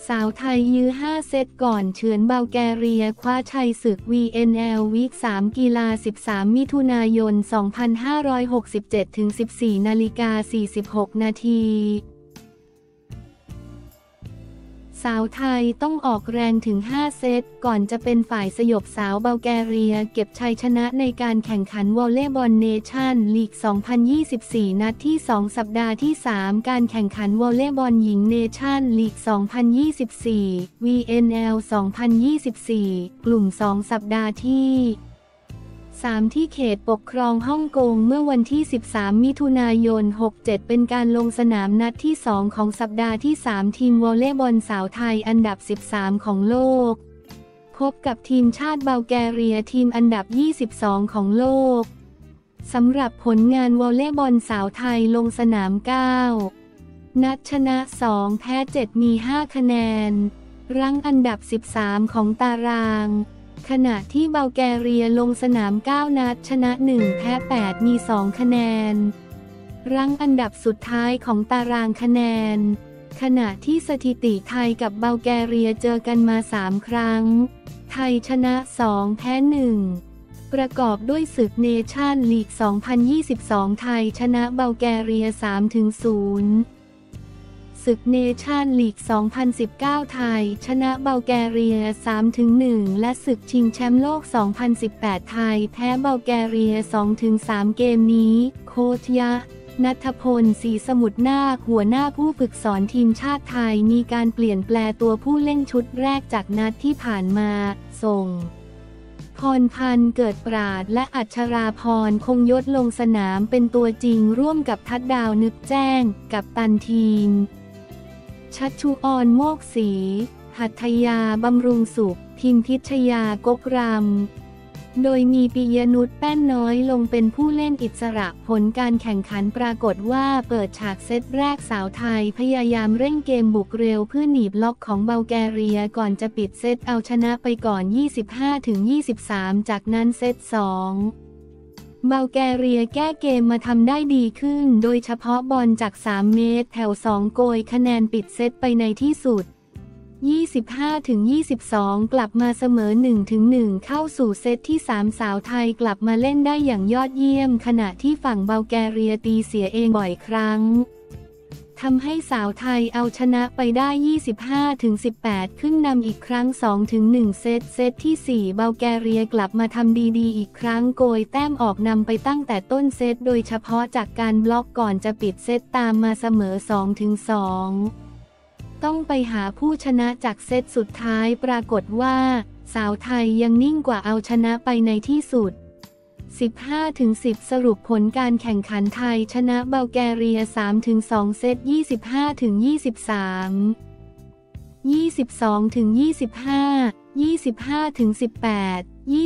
สาวไทยยื้อ5 เซตก่อนเฉือนบัลแกเรียคว้าชัยศึก VNL วีค 3 กีฬา 13 มิถุนายน 2567 ถึง 14:46 นาทีสาวไทยต้องออกแรงถึง 5 เซตก่อนจะเป็นฝ่ายสยบสาวบัลแกเรียเก็บชัยชนะในการแข่งขันวอลเลย์บอลเนชั่นลีก 2024 นัดที่ 2 สัปดาห์ที่ 3 การแข่งขันวอลเลย์บอลหญิงเนชั่นลีก 2024 VNL 2024 กลุ่ม 2 สัปดาห์ที่3 ที่เขตปกครองฮ่องกงเมื่อวันที่ 13 มิถุนายน 67 เป็นการลงสนามนัดที่ 2 ของสัปดาห์ที่ 3 ทีมวอลเลย์บอลสาวไทยอันดับ 13 ของโลกพบกับทีมชาติบัลแกเรียทีมอันดับ 22 ของโลกสำหรับผลงานวอลเลย์บอลสาวไทยลงสนาม 9 นัดชนะ 2 แพ้ 7 มี 5 คะแนนรั้งอันดับ 13 ของตารางขณะที่บัลแกเรียลงสนาม 9 นัดชนะ 1 แพ้ 8 มี 2 คะแนนรั้งอันดับสุดท้ายของตารางคะแนนขณะที่สถิติไทยกับบัลแกเรียเจอกันมา 3 ครั้งไทยชนะ 2 แพ้ 1 ประกอบด้วยศึกเนชั่นลีก 2022 ไทยชนะบัลแกเรีย 3-0ศึกเนชั่นลีก 2019 ไทยชนะบัลแกเรีย 3-1 และศึกชิงแชมป์โลก 2018 ไทยแพ้บัลแกเรีย 2-3 เกมนี้โค้ชยะ ณัฐพล ศรีสมุทรนาคหัวหน้าผู้ฝึกสอนทีมชาติไทยมีการเปลี่ยนแปลงตัวผู้เล่นชุดแรกจากนัดที่ผ่านมาส่งพรพันธ์เกิดปราดและอัชราพรคงยศลงสนามเป็นตัวจริงร่วมกับทัดดาวนึกแจ้งกัปตันทีมชัชชุอรโมกศรีหัตถยาบำรุงสุขพิมพิชยากกรำโดยมีปิยนุชแป้นน้อยลงเป็นผู้เล่นอิสระผลการแข่งขันปรากฏว่าเปิดฉากเซตแรกสาวไทยพยายามเร่งเกมบุกเร็วเพื่อหนีบล็อกของบัลแกเรียก่อนจะปิดเซตเอาชนะไปก่อน 25-23 จากนั้นเซต 2บัลแกเรียแก้เกมมาทำได้ดีขึ้นโดยเฉพาะบอลจาก 3 เมตรแถว 2 โกยคะแนนปิดเซตไปในที่สุด 25-22 กลับมาเสมอ 1-1 เข้าสู่เซตที่ 3 สาวไทยกลับมาเล่นได้อย่างยอดเยี่ยมขณะที่ฝั่งบัลแกเรียตีเสียเองบ่อยครั้งทำให้สาวไทยเอาชนะไปได้ 25-18 ขึ้นนำอีกครั้ง 2-1 เซตที่ 4 บัลแกเรียกลับมาทำดีๆอีกครั้งโกยแต้มออกนำไปตั้งแต่ต้นเซตโดยเฉพาะจากการบล็อกก่อนจะปิดเซตตามมาเสมอ 2-2 ต้องไปหาผู้ชนะจากเซตสุดท้ายปรากฏว่าสาวไทยยังนิ่งกว่าเอาชนะไปในที่สุด 15-10 สรุปผลการแข่งขันไทยชนะบัลแกเรีย 3-2 เซต 25-23 22-25 25-18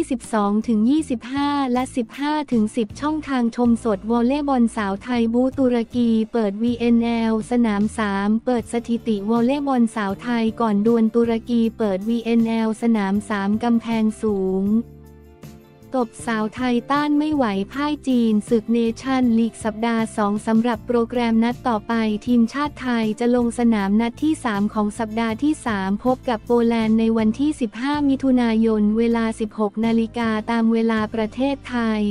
22-25 และ 15-10 ช่องทางชมสดวอลเลย์บอลสาวไทยบูตุรกีเปิด VNL สนาม 3 เปิดสถิติวอลเลย์บอลสาวไทยก่อนดวลตุรกีเปิด VNL สนาม 3 กำแพงสูงตบสาวไทยต้านไม่ไหวพ่ายจีนศึกเนชั่นลีกสัปดาห์ 2 สำหรับโปรแกรมนัดต่อไปทีมชาติไทยจะลงสนามนัดที่ 3 ของสัปดาห์ที่ 3 พบกับโปแลนด์ในวันที่ 15 มิถุนายนเวลา 16 นาฬิกาตามเวลาประเทศไทย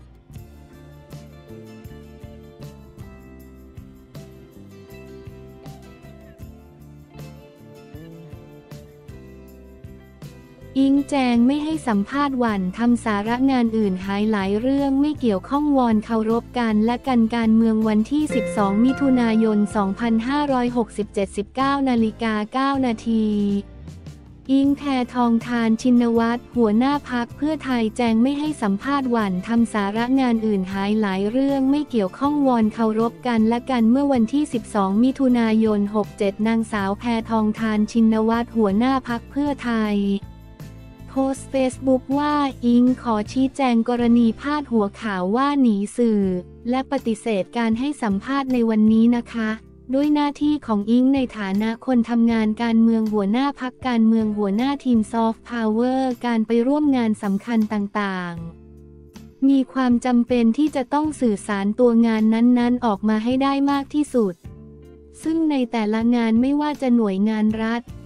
อิงแจงไม่ให้สัมภาษณ์หวั่นทำสาระงานอื่นหายหลายเรื่องไม่เกี่ยวข้องวอนเคารพกันและกันการเมืองวันที่ 12 มิถุนายน 2567 19:09 นาทีอิงแพทองธารชินวัตรหัวหน้าพรรคเพื่อไทยแจงไม่ให้สัมภาษณ์หวั่นทำสาระงานอื่นหายหลายเรื่องไม่เกี่ยวข้องวอนเคารพกันและกันเมื่อวันที่ 12 มิถุนายน 67 นางสาวแพทองธารชินวัตรหัวหน้าพรรคเพื่อไทยโพสต์เฟซบุ๊กว่าอิงขอชี้แจงกรณีพาดหัวข่าวว่าหนีสื่อและปฏิเสธการให้สัมภาษณ์ในวันนี้นะคะด้วยหน้าที่ของอิงในฐานะคนทำงานการเมืองหัวหน้าพรรคการเมืองหัวหน้าทีมซอฟต์พาวเวอร์การไปร่วมงานสำคัญต่างๆมีความจำเป็นที่จะต้องสื่อสารตัวงานนั้นๆออกมาให้ได้มากที่สุดซึ่งในแต่ละงานไม่ว่าจะหน่วยงานรัฐ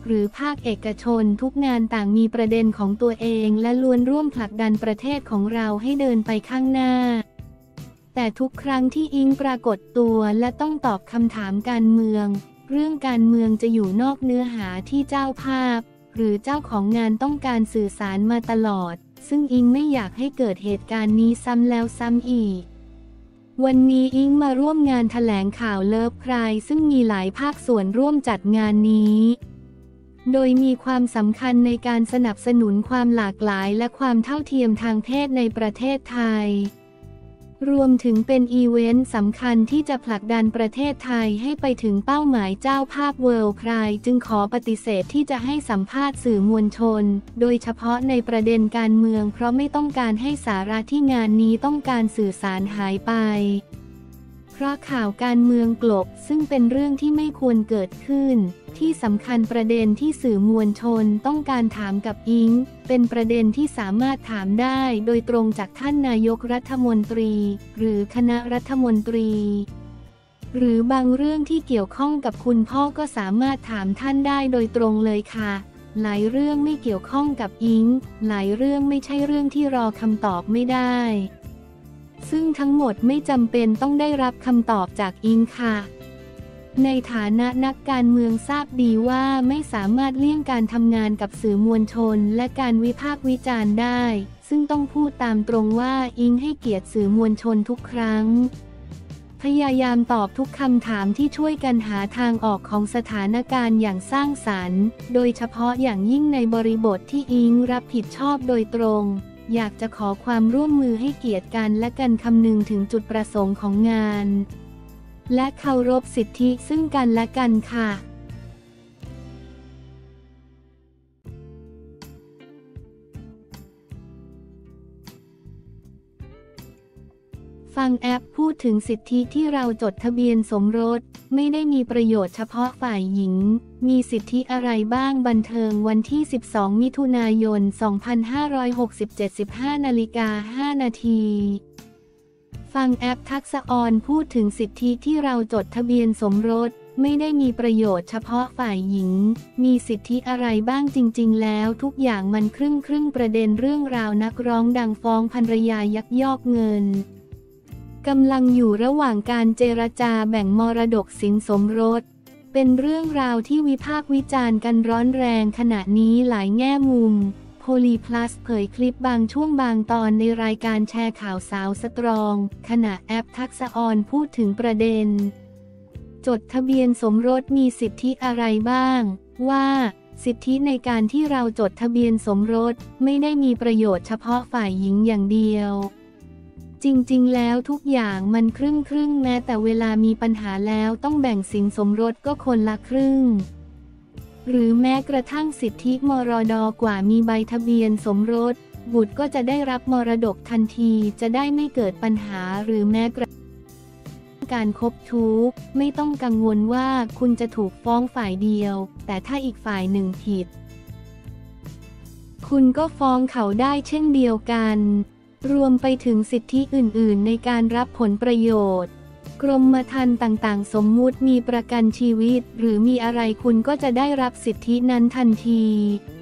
หรือภาคเอกชนทุกงานต่างมีประเด็นของตัวเองและล้วนร่วมผลักดันประเทศของเราให้เดินไปข้างหน้าแต่ทุกครั้งที่อิงปรากฏตัวและต้องตอบคำถามการเมืองเรื่องการเมืองจะอยู่นอกเนื้อหาที่เจ้าภาพหรือเจ้าของงานต้องการสื่อสารมาตลอดซึ่งอิงไม่อยากให้เกิดเหตุการณ์นี้ซ้ำแล้วซ้ำอีกวันนี้อิงมาร่วมงานแถลงข่าวเลิฟใครซึ่งมีหลายภาคส่วนร่วมจัดงานนี้โดยมีความสำคัญในการสนับสนุนความหลากหลายและความเท่าเทียมทางเพศในประเทศไทยรวมถึงเป็นอีเวนต์สำคัญที่จะผลักดันประเทศไทยให้ไปถึงเป้าหมายเจ้าภาพเวิลด์ไพรส์จึงขอปฏิเสธที่จะให้สัมภาษณ์สื่อมวลชนโดยเฉพาะในประเด็นการเมืองเพราะไม่ต้องการให้สาระที่งานนี้ต้องการสื่อสารหายไปเพราะข่าวการเมืองกลบซึ่งเป็นเรื่องที่ไม่ควรเกิดขึ้นที่สำคัญประเด็นที่สื่อมวลชนต้องการถามกับอิงเป็นประเด็นที่สามารถถามได้โดยตรงจากท่านนายกรัฐมนตรีหรือคณะรัฐมนตรีหรือบางเรื่องที่เกี่ยวข้องกับคุณพ่อก็สามารถถามท่านได้โดยตรงเลยค่ะหลายเรื่องไม่เกี่ยวข้องกับอิงหลายเรื่องไม่ใช่เรื่องที่รอคำตอบไม่ได้ซึ่งทั้งหมดไม่จำเป็นต้องได้รับคำตอบจากอิงค่ะในฐานะนักการเมืองทราบดีว่าไม่สามารถเลี่ยงการทำงานกับสื่อมวลชนและการวิพากษ์วิจารณ์ได้ซึ่งต้องพูดตามตรงว่าอิงให้เกียรติสื่อมวลชนทุกครั้งพยายามตอบทุกคำถามที่ช่วยกันหาทางออกของสถานการณ์อย่างสร้างสรรค์โดยเฉพาะอย่างยิ่งในบริบทที่อิงรับผิดชอบโดยตรงอยากจะขอความร่วมมือให้เกียรติกันและกันคำนึงถึงจุดประสงค์ของงานและเคารพสิทธิซึ่งกันและกันค่ะฟังแอปพูดถึงสิทธิที่เราจดทะเบียนสมรสไม่ได้มีประโยชน์เฉพาะฝ่ายหญิงมีสิทธิอะไรบ้างบันเทิงวันที่12มิถุนายน2567 15:05 นาทีฟังแอปทักษะออนพูดถึงสิทธิที่เราจดทะเบียนสมรสไม่ได้มีประโยชน์เฉพาะฝ่ายหญิงมีสิทธิอะไรบ้างจริงๆแล้วทุกอย่างมันครึ่งประเด็นเรื่องราวนักร้องดังฟ้องภรรยายักยอกเงินกำลังอยู่ระหว่างการเจรจาแบ่งมรดกสินสมรสเป็นเรื่องราวที่วิพากษ์วิจารณ์กันร้อนแรงขณะนี้หลายแง่มุมโพลีพลัสเผยคลิปบางช่วงบางตอนในรายการแชร์ข่าวสาวสตรองขณะแอปทักษะออนพูดถึงประเด็นจดทะเบียนสมรสมีสิทธิอะไรบ้างว่าสิทธิในการที่เราจดทะเบียนสมรสไม่ได้มีประโยชน์เฉพาะฝ่ายหญิงอย่างเดียวจริงๆแล้วทุกอย่างมันครึ่งแม้แต่เวลามีปัญหาแล้วต้องแบ่งสินสมรสก็คนละครึ่งหรือแม้กระทั่งสิทธิมรดกว่ามีใบทะเบียนสมรสบุตรก็จะได้รับมรดกทันทีจะได้ไม่เกิดปัญหาหรือแม้กระทั่งการคบชู้ไม่ต้องกังวลว่าคุณจะถูกฟ้องฝ่ายเดียวแต่ถ้าอีกฝ่ายหนึ่งผิดคุณก็ฟ้องเขาได้เช่นเดียวกันรวมไปถึงสิทธิอื่นๆในการรับผลประโยชน์กรมธรรม์ต่างๆสมมุติมีประกันชีวิตหรือมีอะไรคุณก็จะได้รับสิทธินั้นทันที